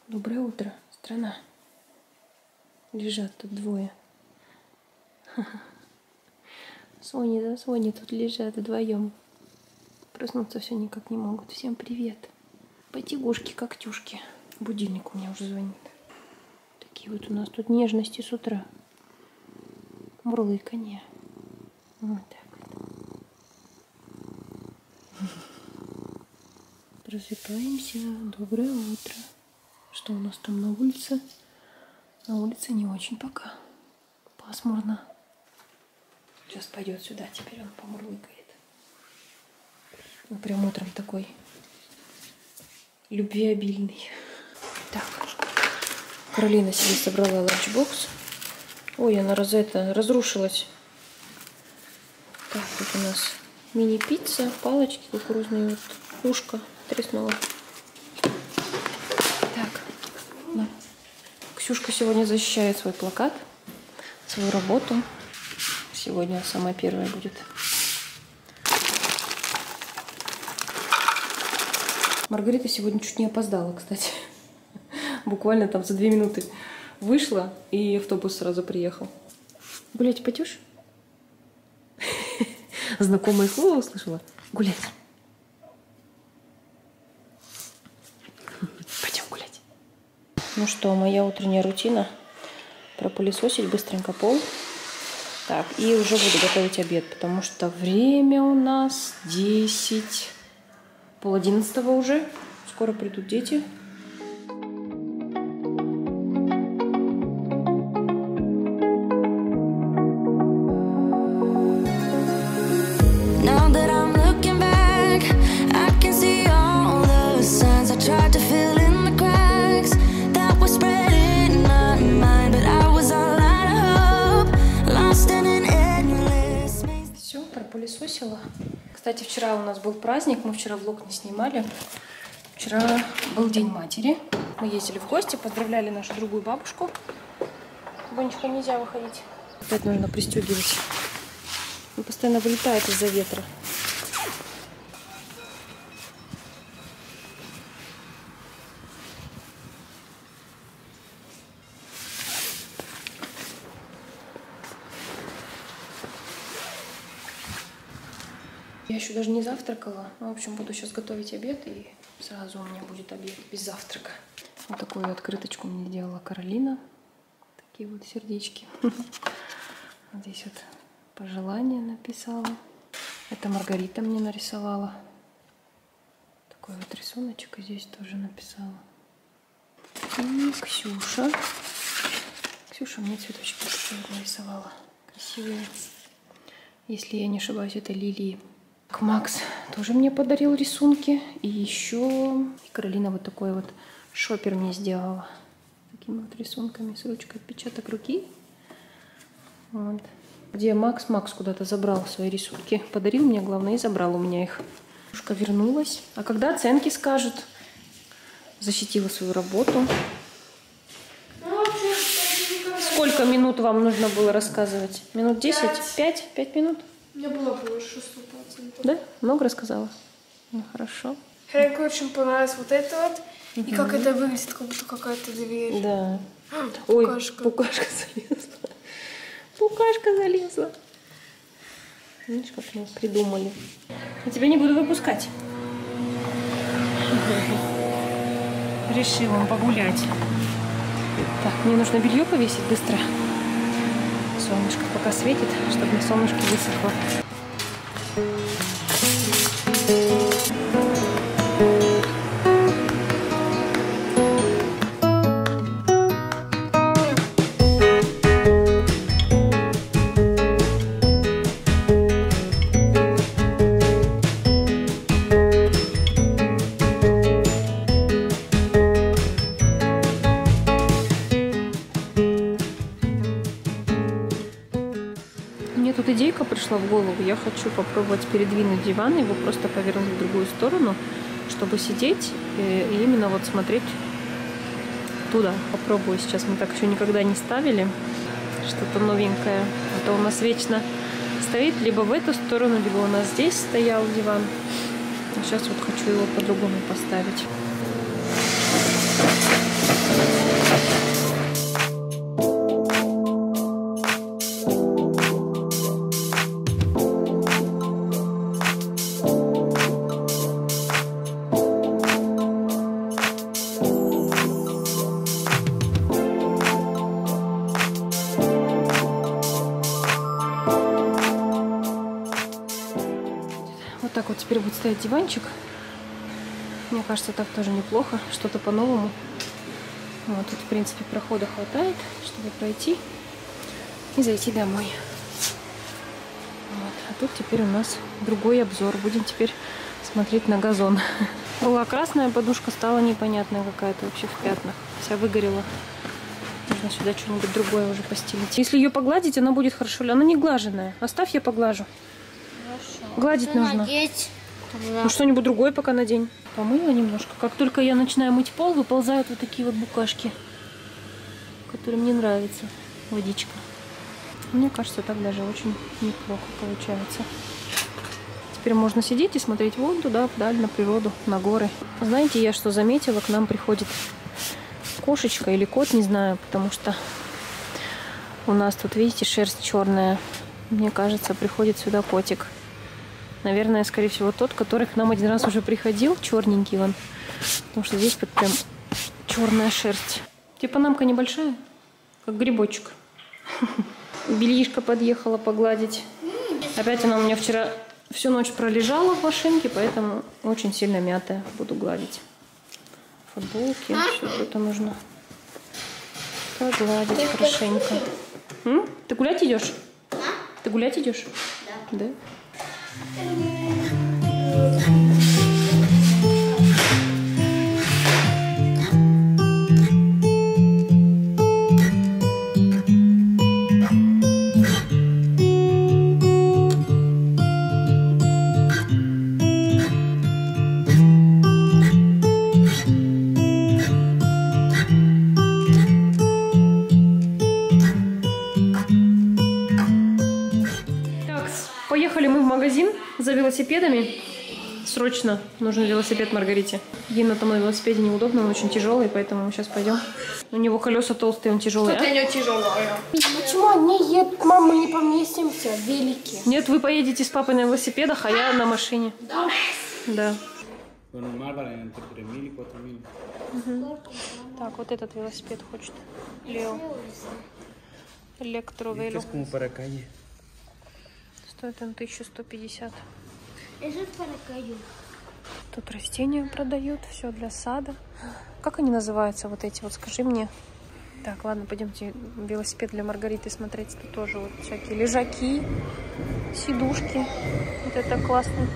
Доброе утро, страна. Лежат тут двое. Соня за Соней тут лежат вдвоем. Проснуться все никак не могут. Всем привет. Потягушки, коктюшки. Будильник у меня уже звонит. Такие вот у нас тут нежности с утра. Мурлыканье. Вот так вот. Просыпаемся. Доброе утро. Что у нас там на улице? На улице не очень пока. Пасмурно. Сейчас пойдет сюда, теперь он помурлыкает. Ну, прям утром такой любвеобильный. Так. Каролина себе собрала ланчбокс. Ой, она разрушилась. Так, тут у нас мини-пицца, палочки кукурузные, вот, ушко треснуло. Так, да. Ксюшка сегодня защищает свой плакат, свою работу. Сегодня самая первая будет. Маргарита сегодня чуть не опоздала, кстати. Буквально там за 2 минуты вышла, и автобус сразу приехал. Гулять пойдешь? Знакомое слово услышала? Гулять. Пойдем гулять. Ну что, моя утренняя рутина. Пропылесосить быстренько пол. Так, и уже буду готовить обед, потому что время у нас 10, 10:30 уже. Скоро придут дети. Пропылесосила. Кстати, вчера у нас был праздник, мы вчера влог не снимали. Вчера был День матери. Мы ездили в гости, поздравляли нашу другую бабушку. Бонечка, нельзя выходить. Опять нужно пристегивать. Он постоянно вылетает из-за ветра. Я еще даже не завтракала. В общем, буду сейчас готовить обед, и сразу у меня будет обед без завтрака. Вот такую открыточку мне сделала Каролина. Такие вот сердечки. Здесь вот пожелания написала. Это Маргарита мне нарисовала. Такой вот рисуночек, и здесь тоже написала. И Ксюша. Ксюша мне цветочки нарисовала. Красивые. Если я не ошибаюсь, это лилии. Макс тоже мне подарил рисунки. И еще Каролина вот такой вот шопер мне сделала. Такими вот рисунками с ручкой, отпечаток руки. Вот. Где Макс? Макс куда-то забрал свои рисунки. Подарил мне, главное, и забрал у меня их. Девушка вернулась. А когда оценки скажут? Защитила свою работу. Сколько минут вам нужно было рассказывать? Минут 10? 5? 5 минут? У меня было больше 100%. Да? Много рассказала? Ну, хорошо. Хренку очень понравилось вот это вот. И как это выглядит, как будто какая-то дверь. Да. Пукашка. Ой, пукашка залезла. Пукашка залезла. Видишь, как мы придумали. Я тебя не буду выпускать. Решил он погулять. Так, мне нужно белье повесить быстро. Солнышко пока светит, чтобы на солнышке высохло. Мне тут идейка пришла в голову. Я хочу попробовать передвинуть диван, его просто повернуть в другую сторону, чтобы сидеть и именно вот смотреть туда. Попробую сейчас. Мы так еще никогда не ставили. Что-то новенькое. А то у нас вечно стоит либо в эту сторону, либо у нас здесь стоял диван. А сейчас вот хочу его по-другому поставить. Вот теперь будет стоять диванчик. Мне кажется, так тоже неплохо. Что-то по-новому. Вот тут, в принципе, прохода хватает, чтобы пройти и зайти домой. Вот. А тут теперь у нас другой обзор. Будем теперь смотреть на газон. Была красная подушка, стала непонятная какая-то вообще в пятнах. Вся выгорела. Нужно сюда что-нибудь другое уже постелить. Если ее погладить, она будет хорошо. Она не глаженная. Оставь, я поглажу. Хорошо. Гладить нужно. Надеть. Ну что-нибудь другое пока надень. Помыла немножко. Как только я начинаю мыть пол, выползают вот такие вот букашки, которые мне нравятся. Водичка. Мне кажется, так даже очень неплохо получается. Теперь можно сидеть и смотреть вон туда, вдаль, на природу, на горы. Знаете, я что заметила? К нам приходит кошечка или кот, не знаю, потому что у нас тут, видите, шерсть черная. Мне кажется, приходит сюда котик. Наверное, скорее всего, тот, который к нам один раз уже приходил, черненький он. Потому что здесь вот прям черная шерсть. Типа намка небольшая, как грибочек. Бельишко подъехала погладить. Опять она у меня вчера всю ночь пролежала в машинке, поэтому очень сильно мятая. Буду гладить. Футболки, все это нужно погладить хорошенько. Ты гулять идешь? Ты гулять идешь? Да. Да? Поехали мы в магазин за велосипедами. Срочно нужен велосипед Маргарите. Ей на том велосипеде неудобно, он очень тяжелый, поэтому мы сейчас пойдем. У него колеса толстые, он тяжелый. Это не тяжелая. Почему они едут? Мам, мы не поместимся. Велики. Нет, вы поедете с папой на велосипедах, а я на машине. Да. Да. Normal vale entre 3.000 y 4.000. Так, вот этот велосипед хочет. Лео. Электровело. Es como para calle. Стоит он 1150. Eso es para calle. Тут растения продают, все для сада. Как они называются, вот эти вот, скажи мне. Так, ладно, пойдемте велосипед для Маргариты смотреть. Тут тоже вот всякие лежаки, сидушки. Вот это классно.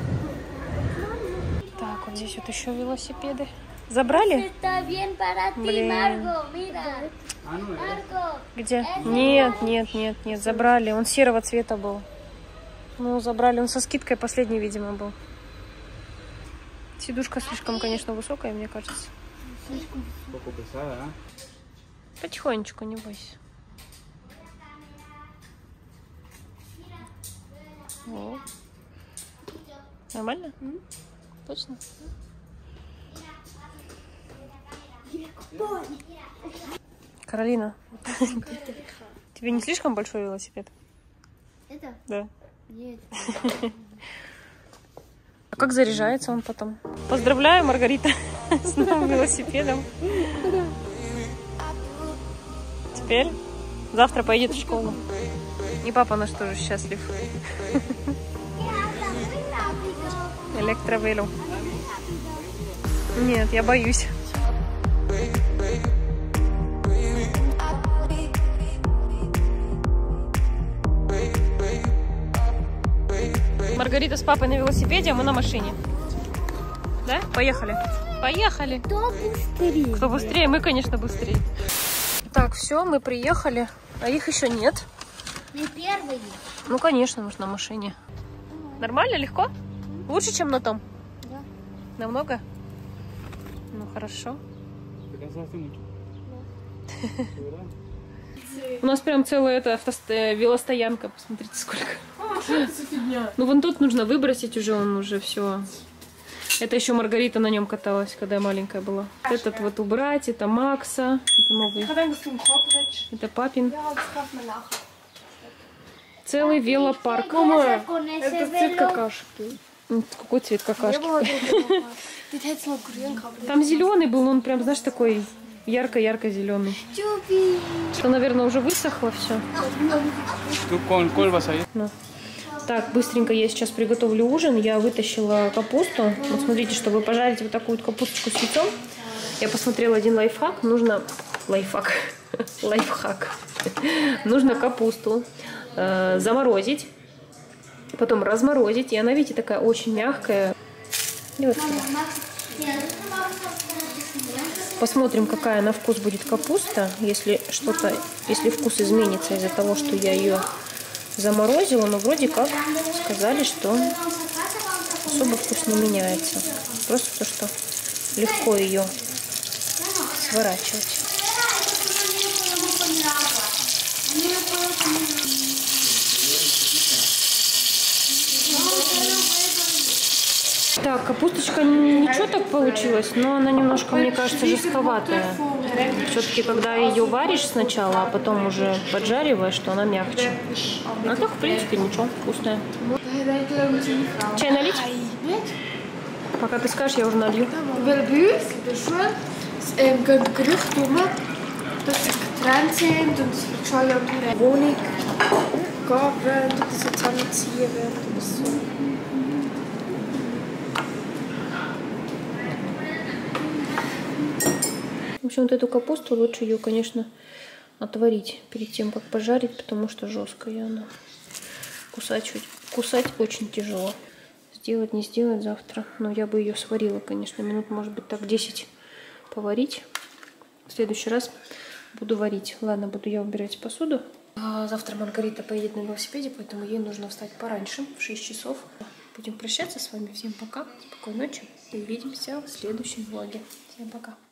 Так, вот здесь вот еще велосипеды. Забрали? Está bien para ti, Блин. Margo. Mira. Margo. Где? Нет, нет, нет, нет, забрали. Он серого цвета был. Ну, забрали. Он со скидкой последний, видимо, был. Сидушка слишком, конечно, высокая, мне кажется. Un poco pesada, ¿ah? Потихонечку, не бойся. О. Нормально? Точно? Каролина, тебе не слишком большой велосипед? Это? Да. Нет. А как заряжается он потом? Поздравляю, Маргарита, с новым велосипедом. Теперь завтра поедет в школу. И папа наш тоже счастлив. Электровело. Нет, я боюсь. Маргарита с папой на велосипеде, а мы на машине. Да? Поехали. Поехали. Кто быстрее? Кто быстрее? Мы, конечно, быстрее. Так, все, мы приехали. А их еще нет. Мы первые. Ну, конечно, мы же на машине. Нормально, легко? Лучше, чем на том? Да. Намного? Ну, хорошо. ¿Te cansaste mucho? ¿De verdad? У нас прям целая эта велостоянка. Посмотрите, сколько. Что это за фигня? Ну, вон тут нужно выбросить уже, он уже все. Это еще Маргарита на нем каталась, когда я маленькая была. Этот вот убрать, это Макса, это новый, это папин. Целый велопарк. Con Это ese цвет velo. какашки. Какой цвет какашки? Ты hättest noch grün gehabt. Там зеленый был, он прям, знаешь, такой ярко-ярко зеленый. Чупи. Что, наверное, уже высохло все. ¿Tú con cuál vas a ir? Ну. Так, быстренько я сейчас приготовлю ужин. Я вытащила капусту. Вот смотрите, чтобы пожарить вот такую вот капусточку с яйцом, я посмотрела один лайфхак. Нужно... Лайфхак. Нужно капусту заморозить, потом разморозить. И она, видите, такая очень мягкая. И вот сюда. Посмотрим, какая на вкус будет капуста. Если вкус изменится из-за того, что я ее заморозила, но вроде как сказали, что особо вкус не меняется. Просто то, что легко ее сворачивать. Так, капусточка ничего так получилась, но она немножко, мне кажется, жестковатая. Все-таки, когда ее варишь сначала, а потом уже поджариваешь, то она мягче. А так, в принципе, ничего, вкусная. Чай налить? Пока ты скажешь, я уже налью. В общем, вот эту капусту лучше ее, конечно, отварить перед тем, как пожарить, потому что жесткая она. Кусать очень тяжело. Сделать, не сделать завтра. Но я бы ее сварила, конечно, минут, может быть, так 10 поварить. В следующий раз буду варить. Ладно, буду я убирать посуду. Завтра Маргарита поедет на велосипеде, поэтому ей нужно встать пораньше, в 6 часов. Будем прощаться с вами. Всем пока, спокойной ночи и увидимся в следующем влоге. Всем пока.